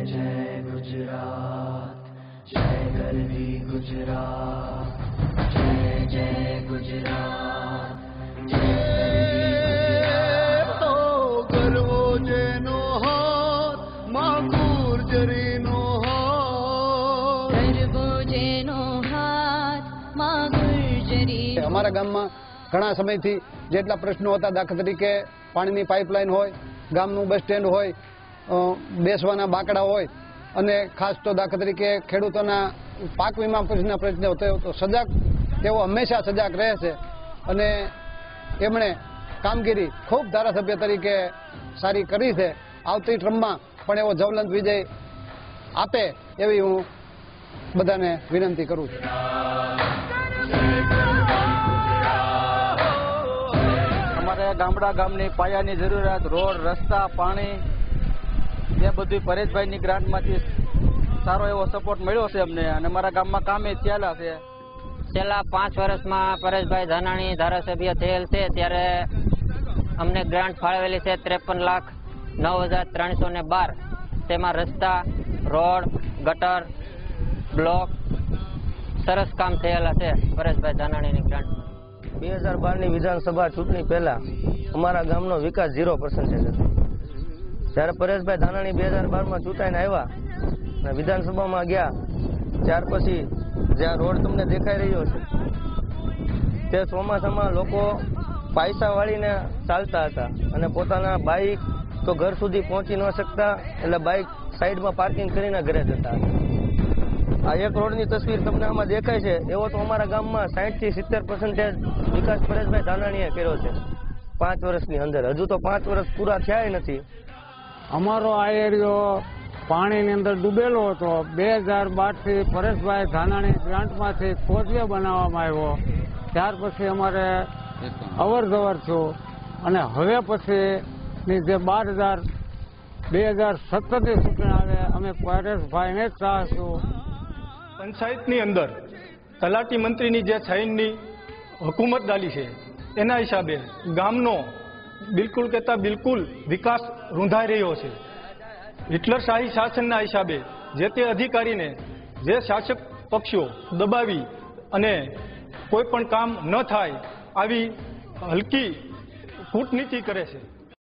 जय गुजरात, जय गरवी गुजरात, जय जय गुजरात, जय गरवी गुजरात। तो गरवो जेनो हाथ मां गुर्जरीनो हाथ, गरवो जेनो हाथ मां गुर्जरी। અમારા ગામમાં ઘણા સમયથી જેટલા પ્રશ્નો હતા, દાખલા તરીકે પાણીની પાઇપલાઇન હોય, ગામનું બસ સ્ટેન્ડ હોય, બેસવાના બાકડા હોય અને ખાસ તો દાખલા તરીકે ખેડૂતોના પાક વીમા પછીના પ્રશ્નો થયો તો સજાગ તેઓ હંમેશા સજાગ રહે છે અને એમણે કામગીરી ખૂબ ધારાસભ્ય તરીકે સારી કરી છે। આવતી ટર્મમાં પણ એવો જ્વલંત વિજય આપે એવી હું બધાને વિનંતી કરું છું। અમારે ગામની પાયાની જરૂરિયાત, રોડ, રસ્તા, પાણી એ બધું પરેશભાઈની ગ્રાન્ટમાંથી સારો એવો સપોર્ટ મળ્યો છે અમને અને અમારા ગામમાં કામે ચાલ્યા છે। છેલ્લા 5 વર્ષમાં પરેશભાઈ ધાનાણી ધારાસભ્ય થયેલ છે ત્યારે અમને ગ્રાન્ટ ફાળવેલી છે 53,09,312। તેમાં રસ્તા, રોડ, ગટર, બ્લોક સરસ કામ થયેલા છે પરેશભાઈ ધાનાણીની ગ્રાન્ટ। 2012ની વિધાનસભા ચૂંટણી પહેલા અમારા ગામનો વિકાસ 0% હતો। જ્યારે પરેશભાઈ ધાનાણી 2012માં ચૂંટાઈને આવ્યા અને વિધાનસભામાં ગયા ત્યાર પછી જ્યાં રોડ તમને દેખાઈ રહ્યો છે તે ચોમાસામાં લોકો પૈસા વાળીને ચાલતા હતા અને પોતાના બાઇક તો ઘર સુધી પહોંચી ન શકતા, એટલે બાઇક સાઈડમાં પાર્કિંગ કરીને ઘરે જતા હતા। આ એક રોડની તસવીર તમને આમાં દેખાય છે, એવો તો અમારા ગામમાં 60 થી 70% વિકાસ પરેશભાઈ ધાનાણીએ કર્યો છે 5 વર્ષની અંદર। હજુ તો 5 વર્ષ પૂરા થયા નથી। અમારો આ એરિયો પાણીની અંદર ડૂબેલો હતો। 2012થી પરેશભાઈ ધાનાણી ગ્રાન્ટમાંથી કોચવે બનાવવામાં આવ્યો, ત્યાર પછી અમારે અવર જવર થયું અને હવે પછીની જે 2017ની ચૂંટણી આવે અમે પરેશભાઈને જ ચાહીશું। પંચાયતની અંદર તલાટી મંત્રીની જે સાઈનની હુકુમત ડાલી છે એના હિસાબે ગામનો બિલકુલ કહેતા બિલકુલ વિકાસ રૂંધાઈ રહ્યો છે। હિટલરશાહી શાસનના હિસાબે જે તે અધિકારીને જે શાસક પક્ષો દબાવી અને કોઈ પણ કામ ન થાય આવી હલકી કૂટનીતિ કરે છે।